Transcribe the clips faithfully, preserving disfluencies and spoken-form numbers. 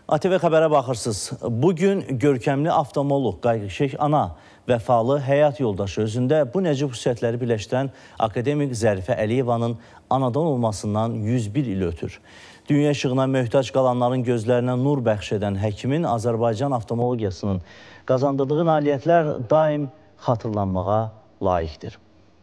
A T V xəbərə baxırsınız. Bugün görkəmli avtomolog, qayğıkeş ana, vəfalı həyat yoldaşı özündə bu nəcib xüsusiyyətləri birləşdirən akademik Zərifə Əliyevanın anadan olmasından yüz bir il ötür. Dünya işığına möhtac qalanların gözlərinə nur bəxş edən həkimin Azərbaycan avtomologiyasının qazandırdığı nailiyyətlər daim xatırlanmağa layiqdir.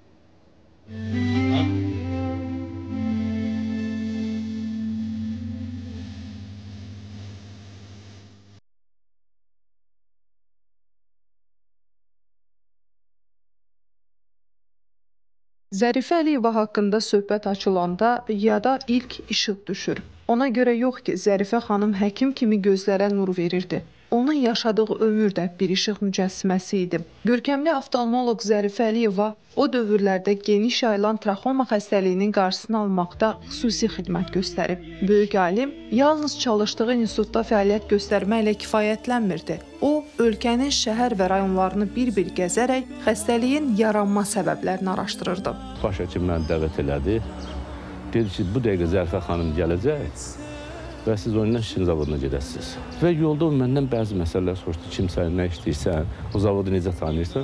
Zərifə Əliyeva haqqında söhbət açılanda yada ilk işıq düşür. Ona görə yox ki, Zərifə xanım həkim kimi gözlərə nur verirdi. Onun yaşadığı ömür də bir işıq mücəssiməsi idi. Görkəmli oftalmoloq Zərifə Əliyeva o dövrlərdə geniş yayılan traxoma xəstəliyinin qarşısını almaqda xüsusi xidmət göstərib. Böyük alim yalnız çalışdığı institutda fəaliyyət göstərməklə kifayətlənmirdi. O, ölkənin şəhər və rayonlarını bir-bir gəzərək xəstəliyin yaranma səbəblərini araşdırırdı. Baş həkim məni dəvət elədi. Dedi ki, bu dəqiqə Zərifə xanım gələcək və siz onunla Şin zavoduna gedəsiniz. Və yolda o məndən bəzi məsələlər soruşdu. Kimsən, nə işləyirsən, o zavodu necə tanıyırsan?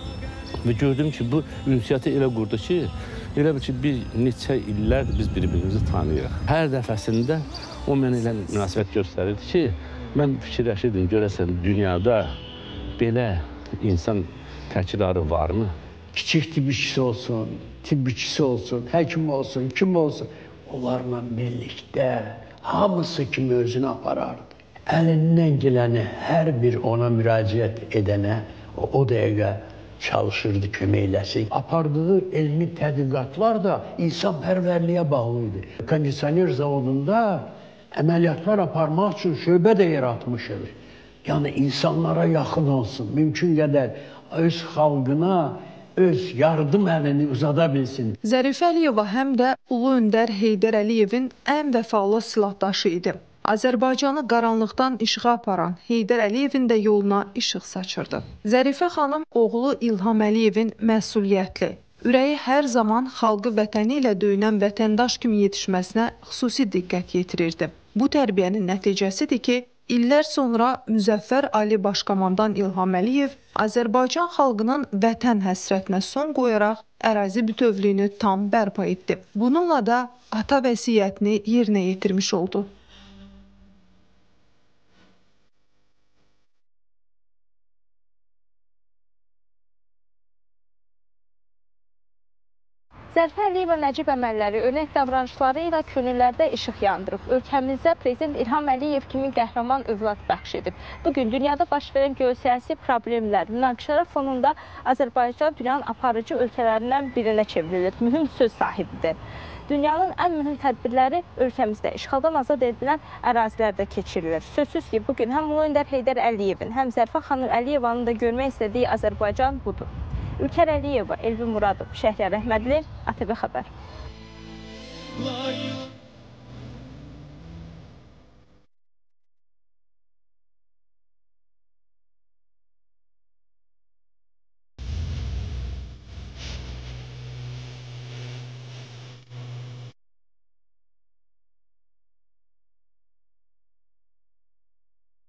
Və gördüm ki, bu ünsiyyəti elə qurdu ki, elə bir ki, bir neçə illərdir biz bir-birimizi tanıyırıq. Hər dəfəsində o mənə elə münasibət göstərirdi ki, mən fikirləşirdim, görəsən, dünyada belə insan təkrarı varmı? Kiçik tibb işçisi olsun, tibb işçisi olsun, həkim olsun, kim olsun, onlarla birlikdə hamısı kimi özünü aparardı. Əlindən gələni hər bir ona müraciət edənə o, o dəqiqə çalışırdı, kömək eləsin. Apardığı elmi tədqiqatlar da insanpərvərliyə bağlı idi. Kondisioner zavodunda əməliyyatlar aparmaq üçün şöbə də yaratmışıq. Yəni insanlara yaxın olsun, mümkün qədər öz xalqına öz yardım əlini uzada bilsin. Zərifə Əliyeva həm də Ulu Öndər Heydər Əliyevin ən vəfalı silahdaşı idi. Azərbaycanı qaranlıqdan işığa aparan Heydər Əliyevin də yoluna işıq saçırdı. Zərifə xanım oğlu İlham Əliyevin məsuliyyətli, ürəyi hər zaman xalqı vətəni ilə döyünən vətəndaş kimi yetişməsinə xüsusi diqqət yetirirdi. Bu tərbiyənin nəticəsidir ki, İllər sonra Müzəffər Ali Başkomandan İlham Əliyev Azərbaycan xalqının vətən həsrətinə son qoyaraq ərazi bütövlüyünü tam bərpa etdi. Bununla da ata vəsiyyətini yerinə yetirmiş oldu. Zərifə Əliyeva nəcib əməlləri, örnək davranışları ilə könüllərdə işıq yandırıb. Ölkəmizdə Prezident İlham Əliyev kimi qəhrəman övlad bəxş edib. Bugün dünyada baş verən geosiyasi problemlər, münaqişələr fonunda Azərbaycan dünyanın aparıcı ölkələrindən birinə çevrilir, mühüm söz sahibidir. Dünyanın ən mühüm tədbirləri ölkəmizdə işğaldan azad edilən ərazilərdə keçirilir. Sözsüz ki, bugün həm Ulu Öndər Heydər Əliyevin, həm Zərifə xanım Əliyevanın da görmək istədiyi Azərbaycan budur. Ülkər Əliyeva, Elvin Muradov, Şəhriyar Əhmədli, A T V xəbər.